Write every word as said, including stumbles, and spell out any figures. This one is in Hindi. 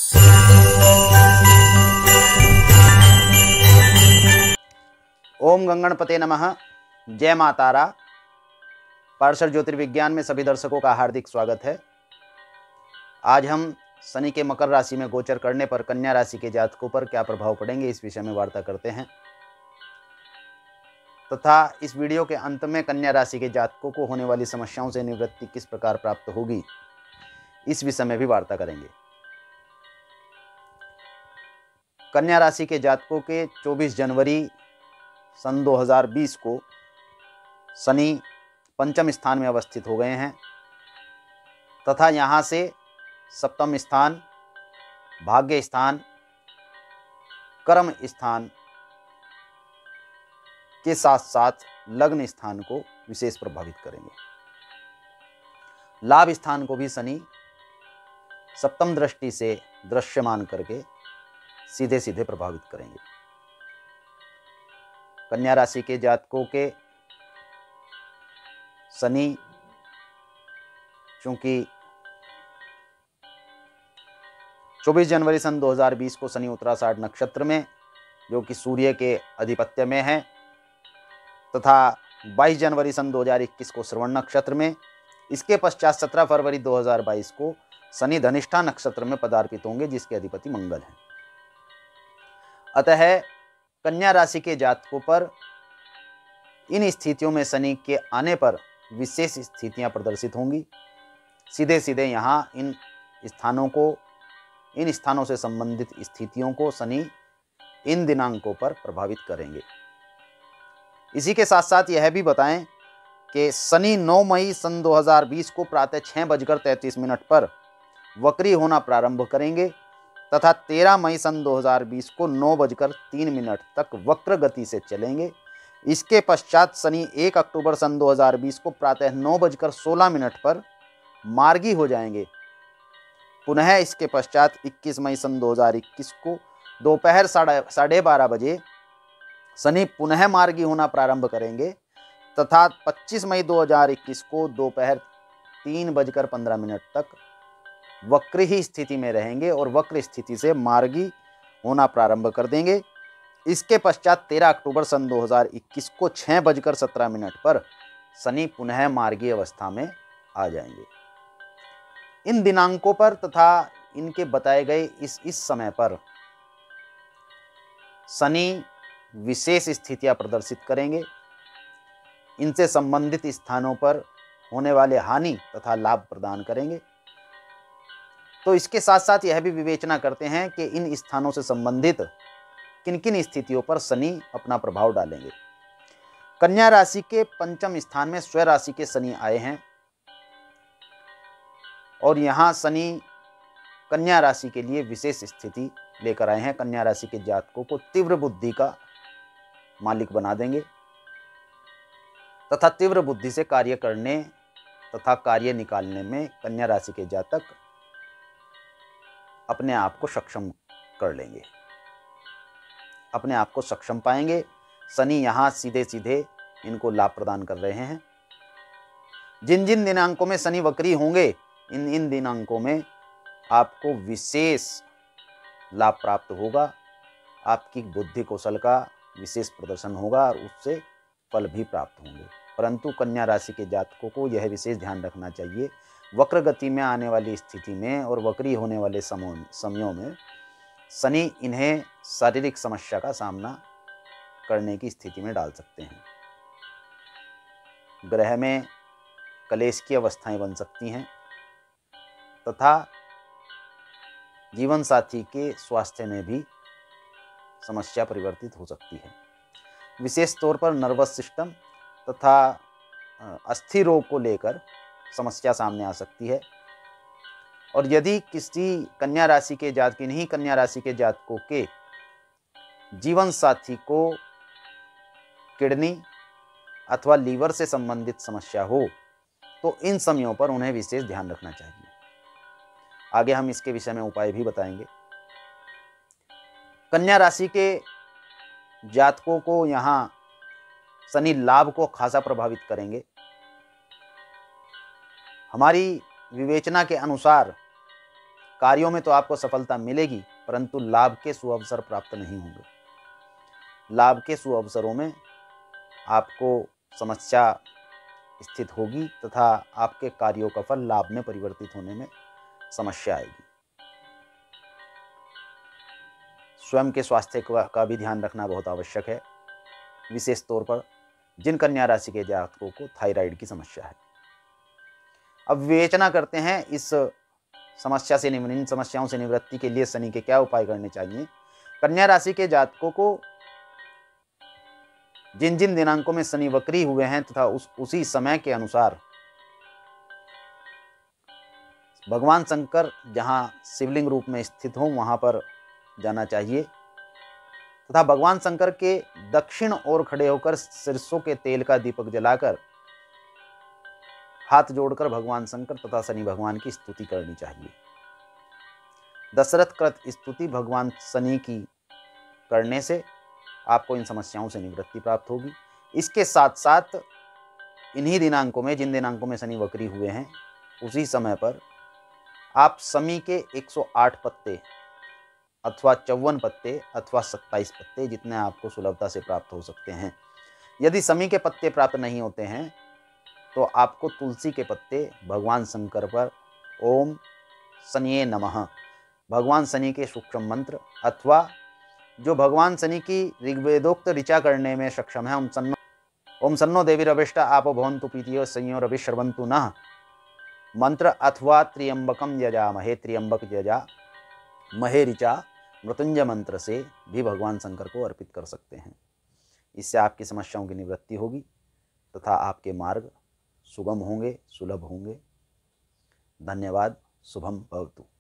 ओम गंगणपते नमः। जय मां तारा। पार्षद ज्योतिर्विज्ञान में सभी दर्शकों का हार्दिक स्वागत है। आज हम शनि के मकर राशि में गोचर करने पर कन्या राशि के जातकों पर क्या प्रभाव पड़ेंगे, इस विषय में वार्ता करते हैं तथा इस वीडियो के अंत में कन्या राशि के जातकों को होने वाली समस्याओं से निवृत्ति किस प्रकार प्राप्त होगी, इस विषय में भी वार्ता करेंगे। कन्या राशि के जातकों के चौबीस जनवरी सन दो हज़ार बीस को शनि पंचम स्थान में अवस्थित हो गए हैं तथा यहाँ से सप्तम स्थान, भाग्य स्थान, कर्म स्थान के साथ साथ लग्न स्थान को विशेष प्रभावित करेंगे। लाभ स्थान को भी शनि सप्तम दृष्टि से दृश्यमान करके सीधे सीधे प्रभावित करेंगे। कन्या राशि के जातकों के शनि चूंकि चौबीस जनवरी सन दो हज़ार बीस को शनि उत्तराषाढ़ नक्षत्र में, जो कि सूर्य के आधिपत्य में है, तथा बाईस जनवरी सन दो हज़ार इक्कीस को श्रवण नक्षत्र में, इसके पश्चात सत्रह फरवरी दो हज़ार बाईस को शनि धनिष्ठा नक्षत्र में पदार्पित होंगे, जिसके अधिपति मंगल हैं। अतः कन्या राशि के जातकों पर इन स्थितियों में शनि के आने पर विशेष स्थितियां प्रदर्शित होंगी। सीधे सीधे यहाँ इन स्थानों को इन स्थानों से संबंधित स्थितियों को शनि इन दिनांकों पर प्रभावित करेंगे। इसी के साथ साथ यह भी बताएं कि शनि नौ मई सन दो हज़ार बीस को प्रातः छः बजकर तैंतीस मिनट पर वक्री होना प्रारंभ करेंगे तथा तेरह मई सन दो हज़ार बीस को नौ बजकर तीन मिनट तक वक्र गति से चलेंगे। इसके पश्चात शनि एक अक्टूबर सन दो हज़ार बीस को प्रातः नौ बजकर सोलह मिनट पर मार्गी हो जाएंगे। पुनः इसके पश्चात इक्कीस मई सन दो हज़ार इक्कीस को दोपहर साढ़े साढ़े बारह बजे शनि पुनः मार्गी होना प्रारंभ करेंगे तथा पच्चीस मई दो हज़ार इक्कीस को दोपहर तीन बजकर पंद्रह मिनट तक वक्र ही स्थिति में रहेंगे और वक्र स्थिति से मार्गी होना प्रारंभ कर देंगे। इसके पश्चात तेरह अक्टूबर सन दो हज़ार इक्कीस को छः बजकर सत्रह मिनट पर शनि पुनः मार्गी अवस्था में आ जाएंगे। इन दिनांकों पर तथा इनके बताए गए इस इस समय पर शनि विशेष स्थितियां प्रदर्शित करेंगे। इनसे संबंधित स्थानों पर होने वाले हानि तथा लाभ प्रदान करेंगे। तो इसके साथ साथ यह भी विवेचना करते हैं कि इन स्थानों से संबंधित किन किन स्थितियों पर शनि अपना प्रभाव डालेंगे। कन्या राशि के पंचम स्थान में स्वराशि राशि के शनि आए हैं और यहाँ शनि कन्या राशि के लिए विशेष स्थिति लेकर आए हैं। कन्या राशि के जातकों को तीव्र बुद्धि का मालिक बना देंगे तथा तीव्र बुद्धि से कार्य करने तथा कार्य निकालने में कन्या राशि के जातक अपने आप को सक्षम कर लेंगे, अपने आप को सक्षम पाएंगे। शनि यहाँ सीधे सीधे इनको लाभ प्रदान कर रहे हैं। जिन जिन दिनांकों में शनि वक्री होंगे, इन इन दिनांकों में आपको विशेष लाभ प्राप्त होगा। आपकी बुद्धि कौशल का विशेष प्रदर्शन होगा और उससे फल भी प्राप्त होंगे। परंतु कन्या राशि के जातकों को यह विशेष ध्यान रखना चाहिए, वक्र गति में आने वाली स्थिति में और वक्री होने वाले समय समयों में शनि इन्हें शारीरिक समस्या का सामना करने की स्थिति में डाल सकते हैं। ग्रह में कलेश की अवस्थाएं बन सकती हैं तथा जीवन साथी के स्वास्थ्य में भी समस्या परिवर्तित हो सकती है। विशेष तौर पर नर्वस सिस्टम तथा अस्थि रोग को लेकर समस्या सामने आ सकती है। और यदि किसी कन्या राशि के जात किन्हीं कन्या राशि के जातकों के जीवन साथी को किडनी अथवा लीवर से संबंधित समस्या हो तो इन समयों पर उन्हें विशेष ध्यान रखना चाहिए। आगे हम इसके विषय में उपाय भी बताएंगे। कन्या राशि के जातकों को यहाँ शनि लाभ को खासा प्रभावित करेंगे। हमारी विवेचना के अनुसार कार्यों में तो आपको सफलता मिलेगी, परंतु लाभ के सुअवसर प्राप्त नहीं होंगे। लाभ के सुअवसरों में आपको समस्या स्थित होगी तथा आपके कार्यों का फल लाभ में परिवर्तित होने में समस्या आएगी। स्वयं के स्वास्थ्य का भी ध्यान रखना बहुत आवश्यक है, विशेष तौर पर जिन कन्या राशि के जातकों को थायराइड की समस्या है। अब विवेचना करते हैं इस समस्या से इन समस्याओं से निवृत्ति के लिए शनि के क्या उपाय करने चाहिए। कन्या राशि के जातकों को जिन जिन दिनांकों में शनि वक्री हुए हैं तथा उस उसी समय के अनुसार भगवान शंकर जहां शिवलिंग रूप में स्थित हो वहां पर जाना चाहिए तथा भगवान शंकर के दक्षिण ओर खड़े होकर सरसों के तेल का दीपक जलाकर हाथ जोड़कर भगवान शंकर तथा शनि भगवान की स्तुति करनी चाहिए। दशरथ कृत स्तुति भगवान शनि की करने से आपको इन समस्याओं से निवृत्ति प्राप्त होगी। इसके साथ साथ इन्हीं दिनांकों में, जिन दिनांकों में शनि वक्री हुए हैं, उसी समय पर आप शमी के एक सौ आठ पत्ते अथवा चौवन पत्ते अथवा सत्ताईस पत्ते, जितने आपको सुलभता से प्राप्त हो सकते हैं। यदि शमी के पत्ते प्राप्त नहीं होते हैं तो आपको तुलसी के पत्ते भगवान शंकर पर ओम शनिये नमः, भगवान शनि के सूक्ष्म मंत्र, अथवा जो भगवान शनि की ऋग्वेदोक्त ऋचा करने में सक्षम है, ओम सन्नो ओम सन्नो देवी रविष्टा आपो भवन्तु पीतियो संयो रवि श्रवन्तु नः मंत्र, अथवा त्र्यंबकम यजामहे, त्र्यंबक यजा महे ऋचा मृत्युंजय मंत्र से भी भगवान शंकर को अर्पित कर सकते हैं। इससे आपकी समस्याओं की निवृत्ति होगी तथा आपके मार्ग सुगम होंगे, सुलभ होंगे। धन्यवाद। शुभम भवतु।